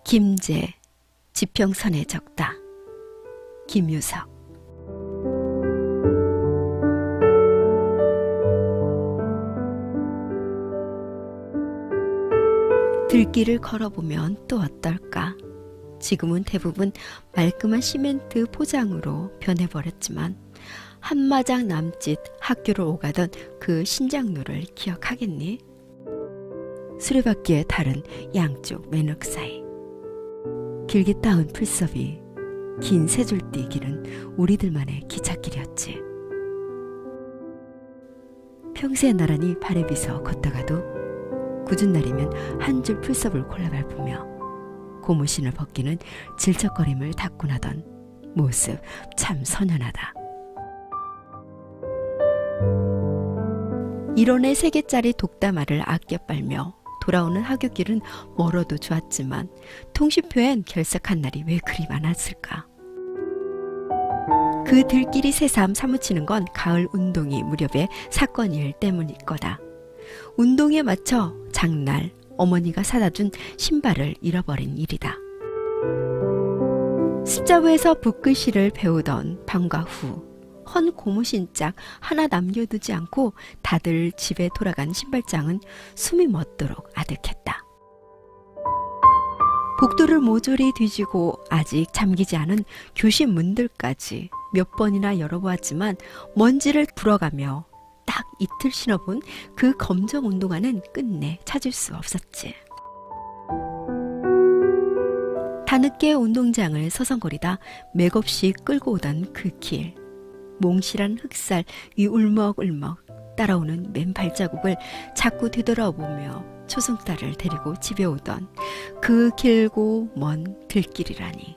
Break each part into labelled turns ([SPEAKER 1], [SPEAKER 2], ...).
[SPEAKER 1] 김제, 지평선에 적다. 김유석. 들길을 걸어보면 또 어떨까? 지금은 대부분 말끔한 시멘트 포장으로 변해버렸지만 한마장 남짓 학교를 오가던 그 신장로를 기억하겠니? 수레바퀴에 달은 양쪽 맨흙 사이, 길게 따은 풀섭이 긴 세 줄띠 길은 우리들만의 기찻길이었지. 평소에 나란히 발에 비서 걷다가도 굳은 날이면 한 줄 풀섭을 골라 밟으며 고무신을 벗기는 질척거림을 닦고 나던 모습 참 선연하다. 1원에 3개짜리 독다마를 아껴 빨며 돌아오는 하굣길은 멀어도 좋았지만 통신표엔 결석한 날이 왜 그리 많았을까? 그 들길이 새삼 사무치는 건 가을 운동이 무렵의 사건일 때문일 거다. 운동에 맞춰 장날 어머니가 사다 준 신발을 잃어버린 일이다. 습자부에서 붓글씨를 배우던 방과 후 헌 고무신짝 하나 남겨두지 않고 다들 집에 돌아간 신발장은 숨이 멎도록 아득했다. 복도를 모조리 뒤지고 아직 잠기지 않은 교실 문들까지 몇 번이나 열어보았지만 먼지를 불어가며 딱 이틀 신어본 그 검정 운동화는 끝내 찾을 수 없었지. 다늦게 운동장을 서성거리다 맥없이 끌고 오던 그 길, 몽실한 흑살 위 울먹울먹 따라오는 맨발자국을 자꾸 되돌아보며 초승달을 데리고 집에 오던 그 길고 먼 들길이라니.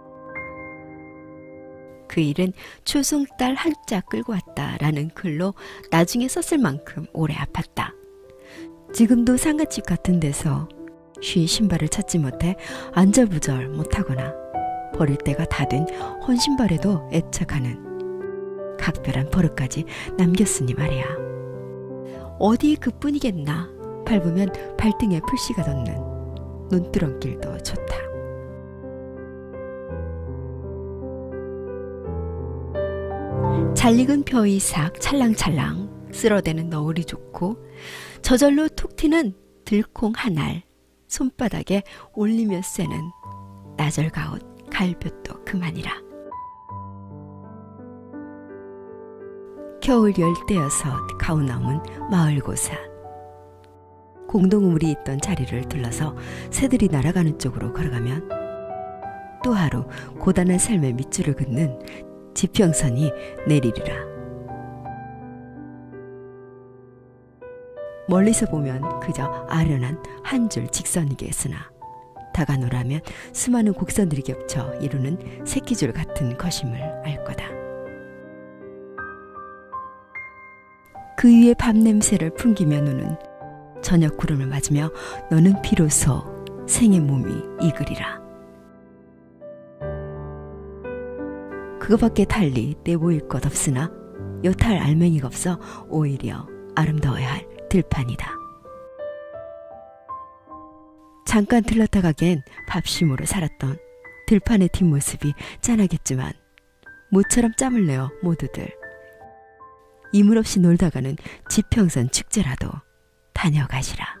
[SPEAKER 1] 그 일은 초승달 한자 끌고 왔다라는 글로 나중에 썼을 만큼 오래 아팠다. 지금도 상가집 같은 데서 쉬 신발을 찾지 못해 안절부절 못하거나 버릴 때가 다 된 헌신발에도 애착하는 각별한 버릇까지 남겼으니 말이야. 어디 그뿐이겠나. 밟으면 발등에 풀씨가 돋는 논두렁길도 좋다. 잘 익은 벼이삭 찰랑찰랑 쓸어대는 너울이 좋고 저절로 툭 튀는 들콩 한알 손바닥에 올리며 쐬는 나절가옷 가을볕도 그만이라. 겨울 열대여섯 가오나무는 마을고사. 공동우물이 있던 자리를 둘러서 새들이 날아가는 쪽으로 걸어가면 또 하루 고단한 삶의 밑줄을 긋는 지평선이 내리리라. 멀리서 보면 그저 아련한 한 줄 직선이겠으나 다가노라면 수많은 곡선들이 겹쳐 이루는 새끼줄 같은 거심을 알 거다. 그 위에 밤 냄새를 풍기며 누는 저녁 구름을 맞으며 너는 비로소 생의 몸이 익으리라. 그거밖에 달리 내보일 것 없으나 여탈 알맹이가 없어 오히려 아름다워야 할 들판이다. 잠깐 들렀다 가기엔 밥심으로 살았던 들판의 뒷모습이 짠하겠지만 모처럼 짬을 내어 모두들 이물 없이 놀다가는 지평선 축제라도 다녀가시라.